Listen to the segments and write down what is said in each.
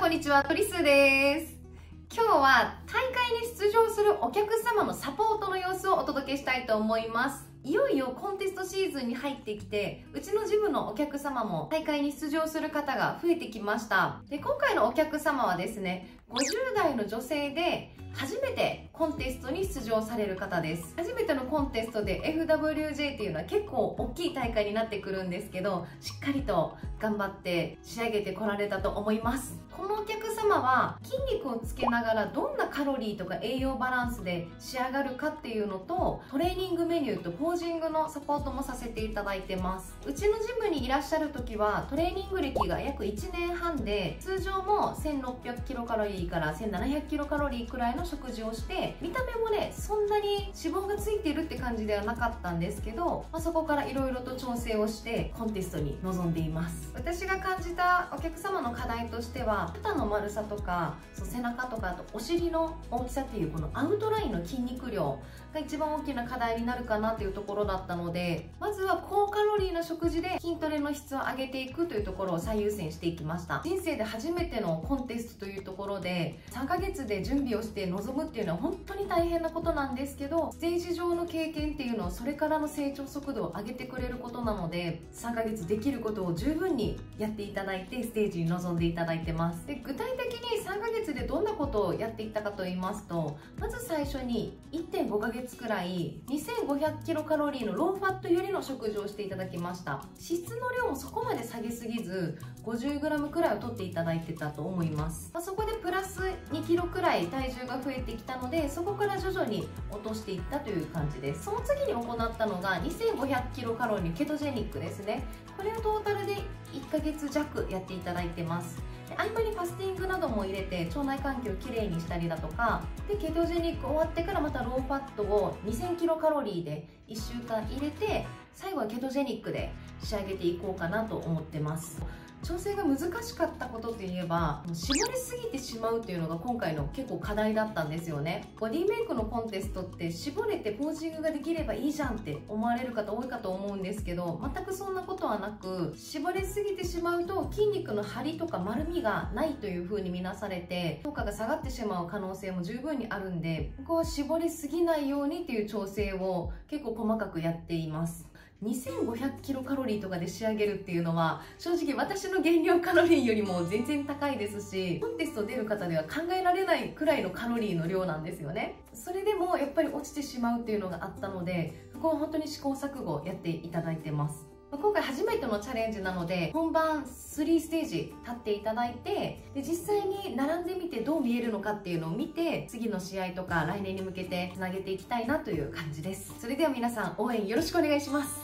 こんにちは、トリスです。今日は大会に出場するお客様のサポートの様子をお届けしたいと思います。いよいよコンテストシーズンに入ってきて、うちのジムのお客様も大会に出場する方が増えてきました。で、今回のお客様はですね、50代の女性で初めてコンテストに出場される方です。初めてのコンテストで FWJ っていうのは結構大きい大会になってくるんですけど、しっかりと頑張って仕上げてこられたと思います。このお客様は筋肉をつけながらどんなカロリーとか栄養バランスで仕上がるかっていうのと、トレーニングメニューとポージングのサポートもさせていただいてます。うちのジムにいらっしゃる時はトレーニング歴が約1年半で、通常も1600キロカロリーから1700キロカロリーくらいの食事をして、見た目もねそんなに脂肪がついてるって感じではなかったんですけど、そこからいろいろと調整をしてコンテストに臨んでいます。私が感じたお客様の課題としては、肩の丸さとか背中とか、あとお尻の大きさっていうこのアウトラインの筋肉量が一番大きな課題になるかなというところだったので、まずは高カロリーな食事で筋トレの質を上げていくというところを最優先していきました。人生で初めてのコンテストというところで3ヶ月で準備をして臨むっていうのは本当に大変なことなんですけど、ステージ上の経験っていうのはそれからの成長速度を上げてくれることなので、3ヶ月できることを十分にやっていただいてステージに臨んでいただいてます。で、具体的に3ヶ月でどんなことをやっていったかと言いますと、まず最初に 1.5 ヶ月くらい2500キロカロリーのローファットよりの食事をしていただきました。脂質の量もそこまで下げすぎず 50g くらいを取っていただいてたと思います。そこでプラス2キロくらい体重が増えてきたので、そこから徐々に落としていったという感じです。その次に行ったのが2500キロカロリーケトジェニックですね。これをトータルで1ヶ月弱やっていただいてます。合間にファスティングなども入れて腸内環境をきれいにしたりだとかで、ケトジェニック終わってからまたローファットを2000キロカロリーで1週間入れて、最後はケトジェニックで仕上げていこうかなと思ってます。調整が難しかったことといえば、絞りすぎてしまうっていうのが今回の結構課題だったんですよね。ボディメイクのコンテストって絞れてポージングができればいいじゃんって思われる方多いかと思うんですけど、全くそんなことはなく、絞れすぎてしまうと筋肉の張りとか丸みがないという風に見なされて、効果が下がってしまう可能性も十分にあるんで、ここは絞りすぎないようにっていう調整を結構細かくやっています。2500キロカロリーとかで仕上げるっていうのは正直私の減量カロリーよりも全然高いですし、コンテスト出る方では考えられないくらいのカロリーの量なんですよね。それでもやっぱり落ちてしまうっていうのがあったので、ここは本当に試行錯誤やっていただいてます。今回初めてのチャレンジなので、本番3ステージ立っていただいて、で実際に並んでみてどう見えるのかっていうのを見て、次の試合とか来年に向けてつなげていきたいなという感じです。それでは皆さん応援よろしくお願いします。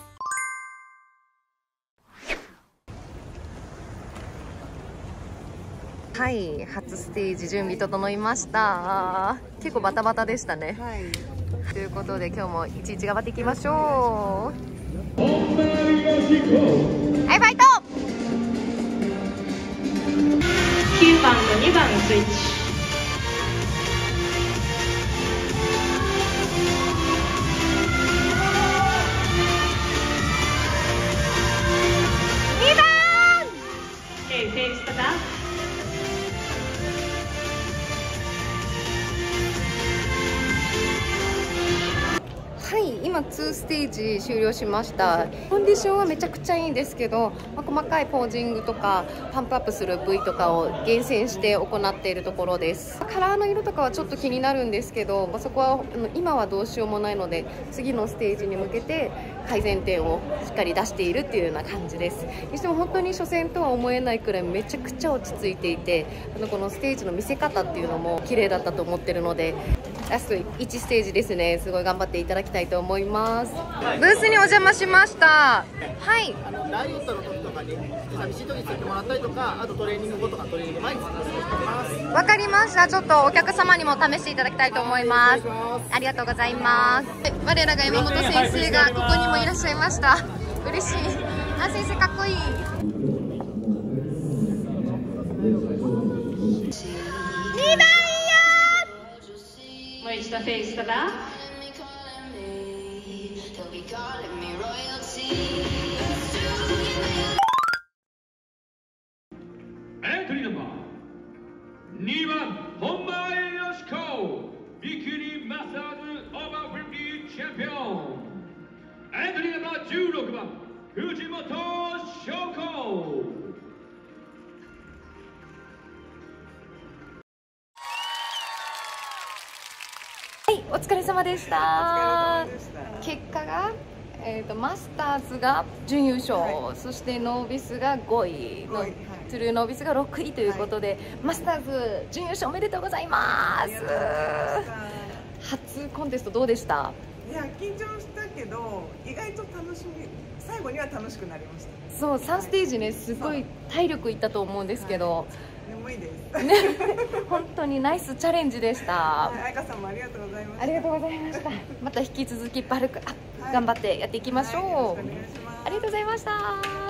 はい、初ステージ準備整いました。結構バタバタでしたね。はい、ということで今日もいちいち頑張っていきましょう。はい、ファイト。 9番と2番のスイッチ。2番 OK、 フェイスとかはい、今2ステージ終了しました。コンディションはめちゃくちゃいいんですけど、細かいポージングとかパンプアップする部位とかを厳選して行っているところです。カラーの色とかはちょっと気になるんですけど、そこは今はどうしようもないので、次のステージに向けて改善点をしっかり出しているっていうような感じです。にしても本当に初戦とは思えないくらいめちゃくちゃ落ち着いていて、このステージの見せ方っていうのも綺麗だったと思ってるので、ラスト1ステージですね、すごい頑張っていただきたいと思います。ブースにお邪魔しました。はい、 ダイエットの時とかに寂しい時についてもらったりとか、あとトレーニング後とかトレーニング前に使ってます。 わかりました。ちょっとお客様にも試していただきたいと思います。ありがとうございます。我らが山本先生がここにもいらっしゃいました。嬉しい。あ、先生かっこいい。2番もう一度フェイスとか。 エントリーナンバービキニマスターズオーバー50チャンピオン、エントリーナンバー16番藤本翔子。 はい、お疲れ様でした。結果が、マスターズが準優勝、そしてノービスが5位の、トゥルーノービスが6位ということで、マスターズ準優勝おめでとうございます。初コンテストどうでした？ いや、緊張したけど意外と楽しみ、最後には楽しくなりました。 そう、3ステージね、すごい体力いったと思うんですけど、 眠いですね、本当にナイスチャレンジでした。 彩香さんもありがとうございました。 ありがとうございました。また引き続きバルクアップ頑張ってやっていきましょう。 よろしくお願いします。 ありがとうございました。